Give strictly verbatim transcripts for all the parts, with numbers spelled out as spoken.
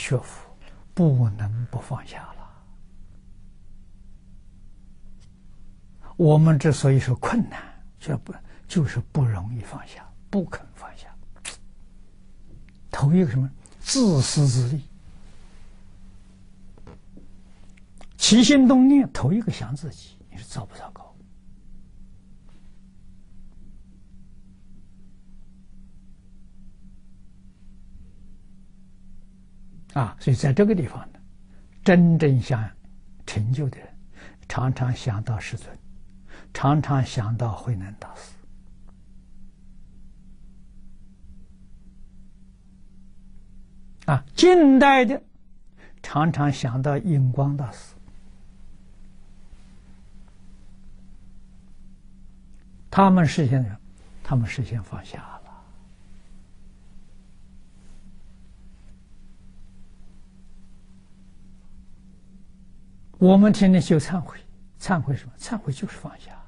学佛不能不放下了。我们之所以说困难，这不就是不容易放下，不肯放下。头一个什么？自私自利，起心动念，头一个想自己，你是糟不糟糕？啊，所以在这个地方呢，真正想成就的人，常常想到师尊，常常想到慧能大师。啊，近代的常常想到印光大师，他们实现了，他们实现放下了。我们天天修忏悔，忏悔什么？忏悔就是放下。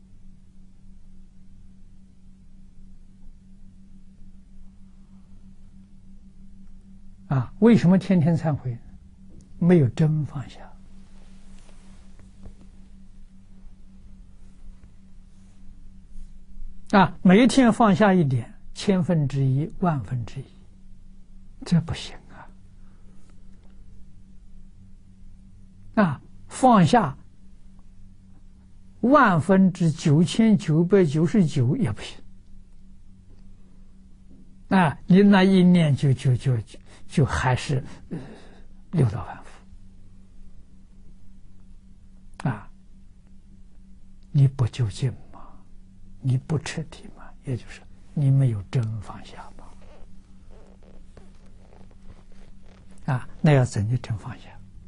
啊，为什么天天忏悔？没有真放下。啊，每一天放下一点，千分之一、万分之一，这不行啊！啊，放下万分之九千九百九十九也不行。啊，你那一念就就就就就还是、呃、六道反复啊！你不究竟吗？你不彻底吗？也就是你没有真放下吗？啊，那要怎的真放下？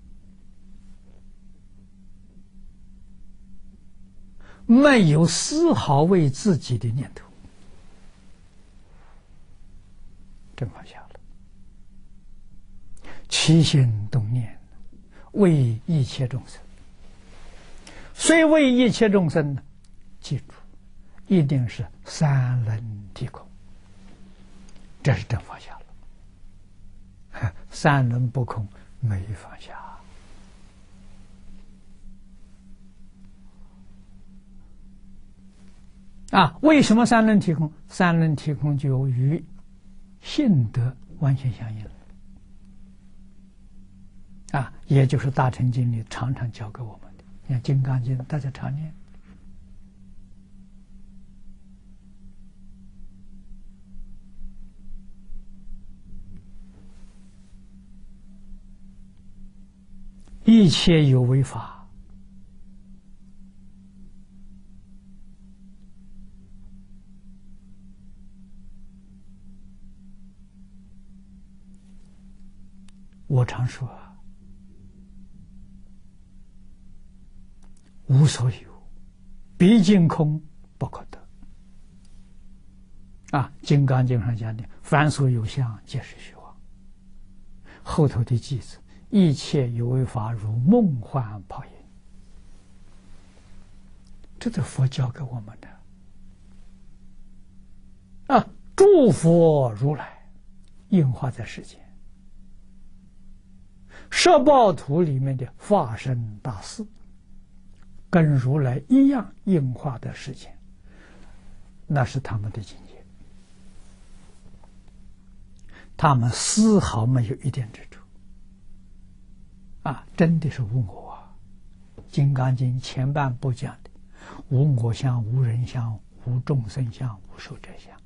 没有丝毫为自己的念头。真放下了，起心动念，为一切众生。虽为一切众生呢，记住，一定是三轮体空，这是真放下了。三轮不空，没放下。啊，为什么三轮体空？三轮体空就与性德完全相应了，啊，也就是大乘经里常常教给我们的。你看《金刚经》，大家常念，一切有为法，我常说啊，无所有，毕竟空，不可得。啊，《金刚经》上讲的，凡所有相，皆是虚妄。后头的句子，一切有为法，如梦幻泡影。这是佛教给我们的。啊，诸佛如来应化在世间。摄报图里面的化身大士，跟如来一样应化的世间，那是他们的境界。他们丝毫没有一点执着，啊，真的是无我啊！《金刚经》前半部讲的无我相、无人相、无众生相、无寿者相，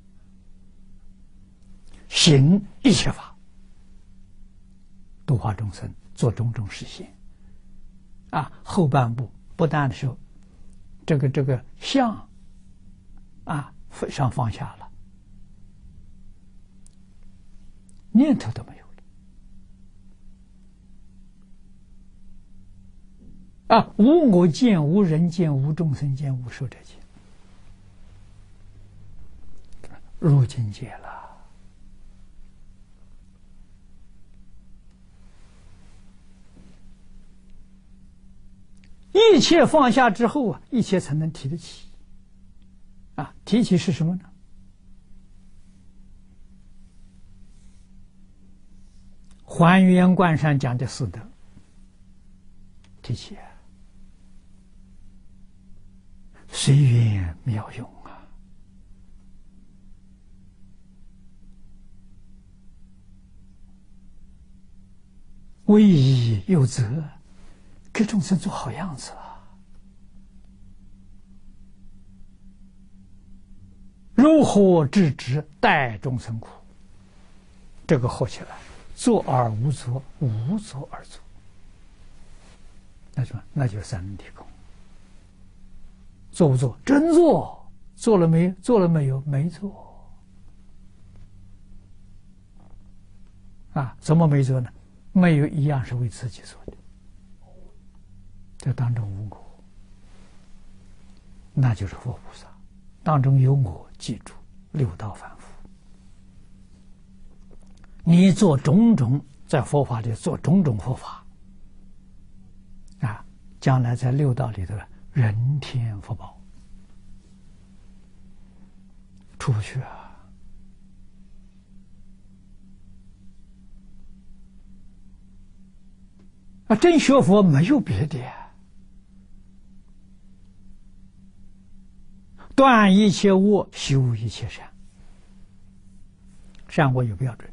行一切法，度化众生，做种种实现。啊，后半部不但是这个这个相啊上放下了，念头都没有了。啊，无我见、无人见、无众生见、无寿者见，入境界了。一切放下之后啊，一切才能提得起。啊，提起是什么呢？ 还原观上讲的四德，提起随缘妙用啊！为义有责，给众生做好样子啊！如何制止待众生苦？这个合起来，作而无作，无作而作，那什么？那就是三轮体空。做不做？真做，做了没？做了没有？没做。啊，怎么没做呢？没有一样是为自己做的，这当中无我，那就是佛菩萨。当中有我，记住六道反复。你做种种在佛法里做种种佛法，啊，将来在六道里头人天福报出不去啊！啊，真学佛没有别的，断一切恶，修一切善，善恶有标准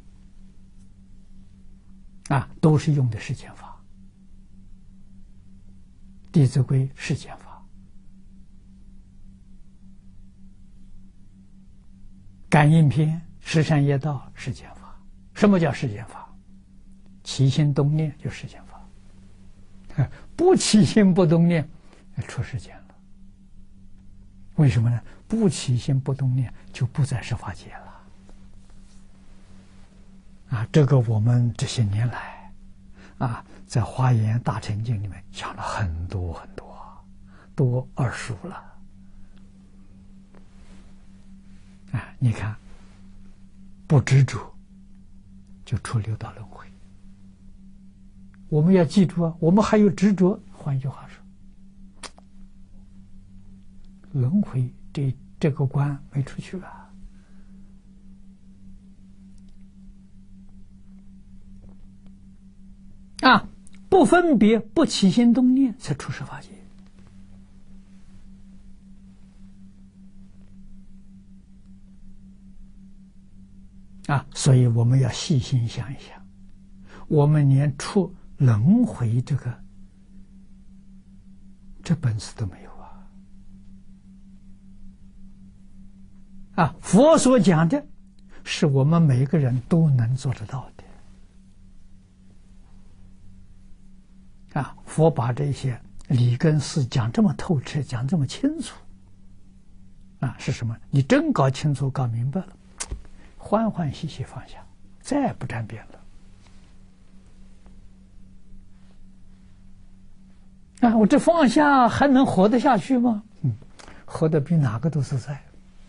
啊，都是用的世间法，《弟子规》世间法，《感应篇》十善业道世间法。什么叫世间法？起心动念就世间法。不起心不动念，出世间了。为什么呢？不起心不动念，就不在十法界了。啊，这个我们这些年来，啊，在《华严大乘经》里面讲了很多很多，都耳熟了。啊，你看，不执着，就出六道轮回。我们要记住啊，我们还有执着。换一句话说，轮回这这个关没出去啊。啊，不分别，不起心动念，才出十法界。啊，所以我们要细心想一想，我们连出轮回这个这本事都没有啊！啊，佛所讲的是我们每个人都能做得到的。啊，佛把这些理跟事讲这么透彻，讲这么清楚，啊，是什么？你真搞清楚、搞明白了，欢欢喜喜放下，再不沾边了。啊，我这放下还能活得下去吗？嗯，活得比哪个都自在。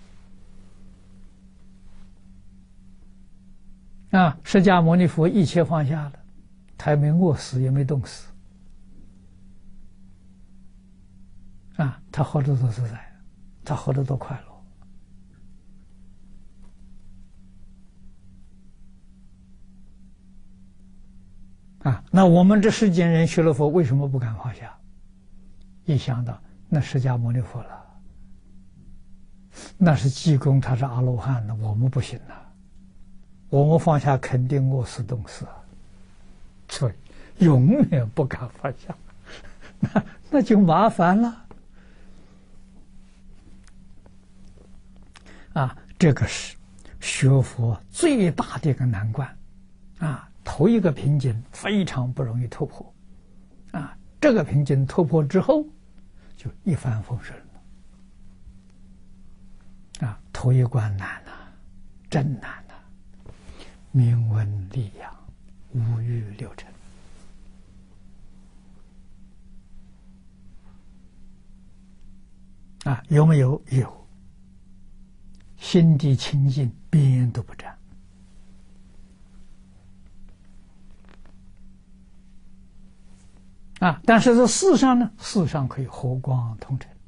啊，释迦牟尼佛一切放下了，他也没饿死，也没冻死。啊，他活得多自在，他活得多快乐。啊，那我们这世间人学了佛，为什么不敢放下？一想到那释迦牟尼佛了，那是济公，他是阿罗汉的，我们不行了，我们放下肯定饿死冻死，所以永远不敢放下，那那就麻烦了。啊，这个是学佛最大的一个难关啊！头一个瓶颈非常不容易突破，啊，这个瓶颈突破之后，就一帆风顺了。啊，头一关难呐、啊，真难呐、啊！明文利养，五欲六尘。啊，有没有？有。心地清净，边都不沾。啊，但是这世上呢，世上可以和光同尘。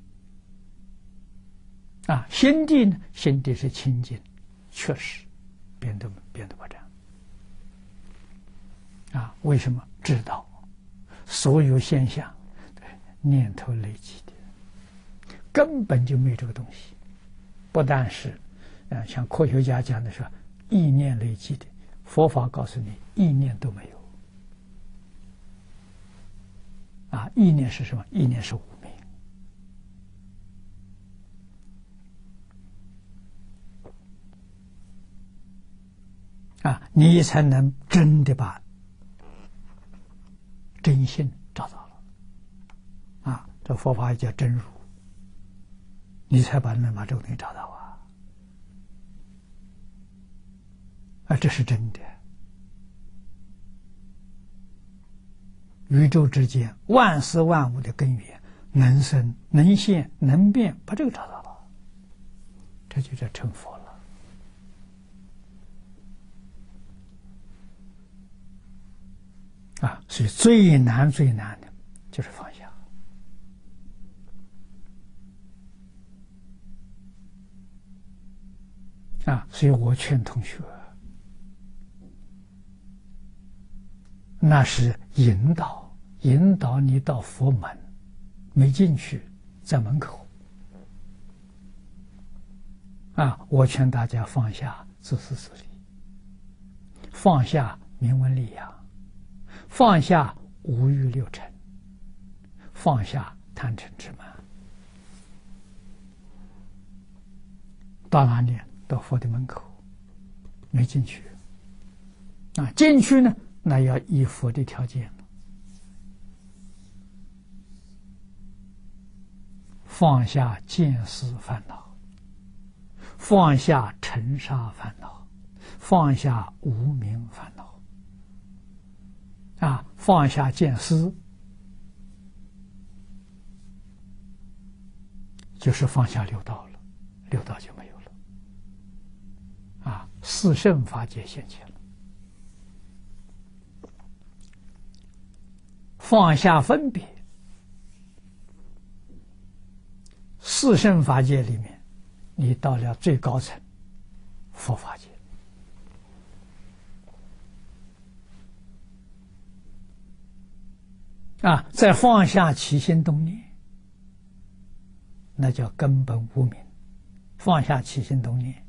啊，心地呢，心地是清净，确实边都边都不沾。 啊，为什么？知道所有现象念头累积的，根本就没有这个东西。不但是，呃，像科学家讲的是意念累积的，佛法告诉你，意念都没有。啊，意念是什么？意念是无明。啊，你才能真的把真性找到了。啊，这佛法也叫真如，你才把能把这个东西找到啊。啊，这是真的。宇宙之间万事万物的根源，能生能现能变，把这个找到了，这就叫成佛了。啊，所以最难最难的就是放下。啊，所以我劝同学，那是引导，引导你到佛门，没进去，在门口。啊，我劝大家放下自私自利，放下名闻利养，放下五欲六尘，放下贪嗔痴慢。到哪里？到佛的门口，没进去。啊，进去呢，那要依佛的条件，放下见思烦恼，放下尘沙烦恼，放下无明烦恼。啊，放下见思，就是放下六道了，六道就没有了。啊，四圣法界现前了。放下分别，四圣法界里面，你到了最高层，佛法界。啊，再放下起心动念，那叫根本无明。放下起心动念，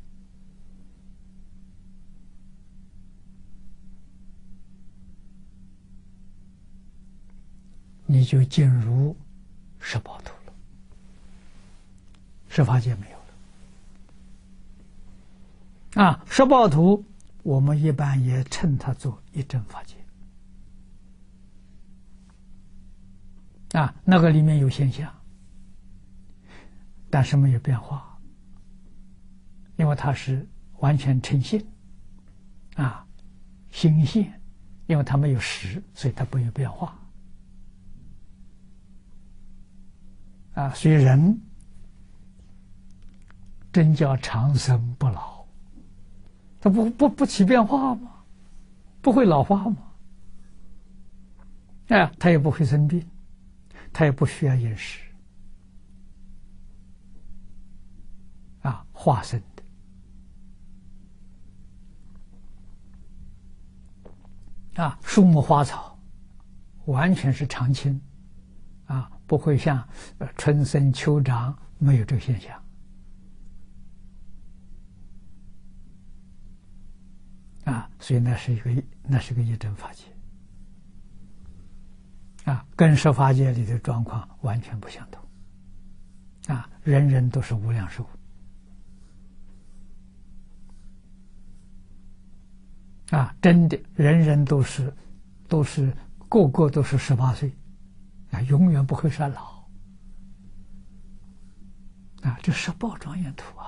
你就进入十报土了，十法界没有了。啊，十报土我们一般也称它做一真法界。啊，那个里面有现象，但是没有变化，因为它是完全呈现，啊，心现，因为它没有实，所以它不有变化。啊，所以人真叫长生不老，它不不不起变化吗？不会老化吗？哎，它也不会生病。他也不需要饮食，啊，化身的，啊，树木花草完全是常青，啊，不会像呃春生秋长，没有这个现象，啊，所以那是一个那是个一真法界。啊，跟十法界里的状况完全不相同。啊，人人都是无量寿。啊，真的，人人都是，都是个个都是十八岁，啊，永远不会衰老。啊，这十报庄严图。